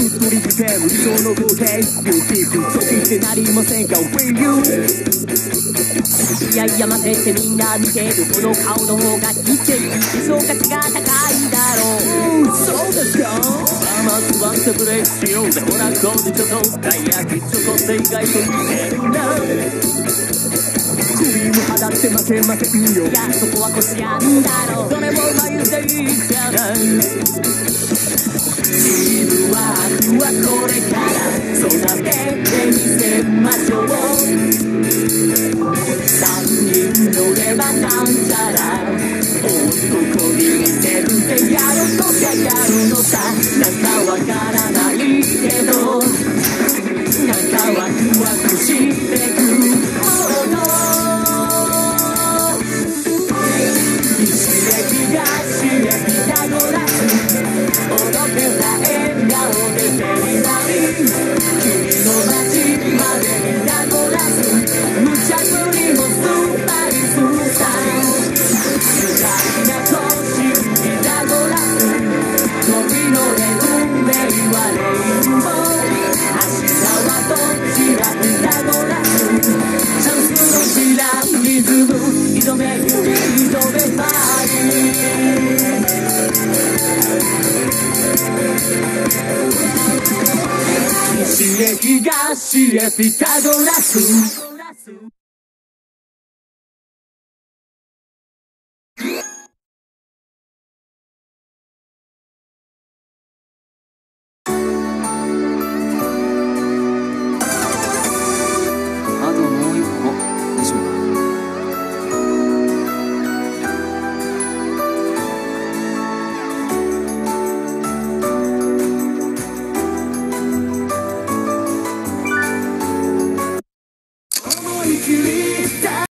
ストリートゲーム理想の豪邸ビューティフル貯金ってなりませんか Will you いやいや待てってみんな見てるこの顔の方がきってる希少価値が高いだろうそうですかまずはセブレーションでほらこじちょっとたい焼きチョコって意外と似てるなクリーム肌って負けませんよいやそこはこしあんだろそれも眉でいいじゃないチームワークはこれから育ててみせましょう3人乗ればなんちゃらおっとこに似てるってやるとかやるのさなんかわからないけどなんかワクワクしてくもの西へ東へピタゴラス踊ってた笑顔でテレビ君の街までピタゴラス無茶ぶりもスパイスさ深いな年ピタゴラス飛び乗れ運命はレインボー明日はどちらピタゴラスチャンスのちらリズム挑め挑めばいい西へ東へピタゴラスあともう一個でしょうか。 思い切り